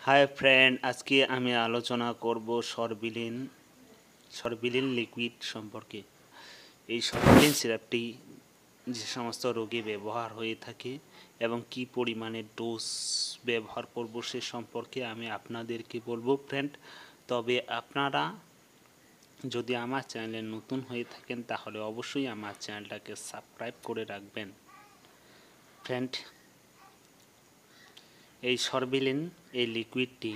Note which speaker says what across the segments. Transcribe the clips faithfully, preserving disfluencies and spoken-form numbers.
Speaker 1: Hi friend, আজকে আমি আলোচনা করব সরবিলিন সরবিলিন লিকুইড সম্পর্কে। এই সরবিলিন সিরাপটি যে সমস্ত রোগে ব্যবহার হয়ে থাকে এবং কি পরিমাণে ডোজ ব্যবহার করব সে সম্পর্কে আমি আপনাদেরকে বলবো ফ্রেন্ড। তবে আপনারা যদি আমার চ্যানেলে নতুন হয়ে থাকেন তাহলে অবশ্যই আমার চ্যানেলটাকে সাবস্ক্রাইব করে রাখবেন ফ্রেন্ড। এই সরবিলিন এই লিকুইডটি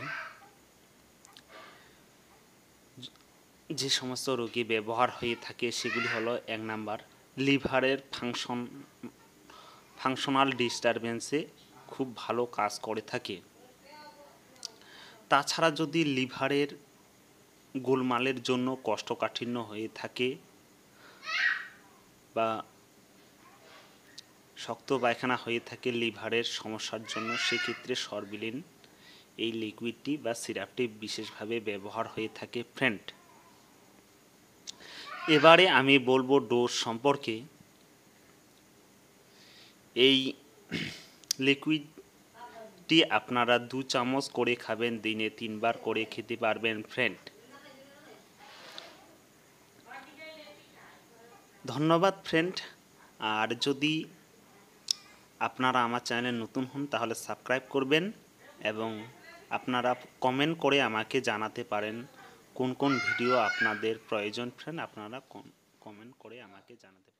Speaker 1: যে সমস্ত রোগী ব্যবহার হয়ে থাকে সেগুলি হলো এক নাম্বার লিভারের ফাংশন ফাংশনাল ডিস্টারবেন্সে খুব ভালো কাজ করে থাকে। তাছাড়া যদি লিভারের গোলমালের জন্য কোষ্ঠকাঠিন্য হয়ে থাকে বা শক্ত পায়খানা হয়ে থাকে লিভারের সমস্যার জন্য, সেক্ষেত্রে সরবিলিন এই লিকুইডটি বা সিরাপটি বিশেষভাবে ব্যবহার হয়ে থাকে ফ্রেন্ড। এবারে আমি বলবো ডোজ সম্পর্কে। এই লিকুইডটি আপনারা দু চামচ করে খাবেন, দিনে তিনবার করে খেতে পারবেন ফ্রেন্ড। ধন্যবাদ ফ্রেন্ড। আর যদি আপনারা আমার চ্যানেলে নতুন হন তাহলে সাবস্ক্রাইব করবেন এবং আপনারা কমেন্ট করে আমাকে জানাতে পারেন কোন কোন ভিডিও আপনাদের প্রয়োজন ফ্রেন্ড। আপনারা কমেন্ট করে আমাকে জানাতে পারেন।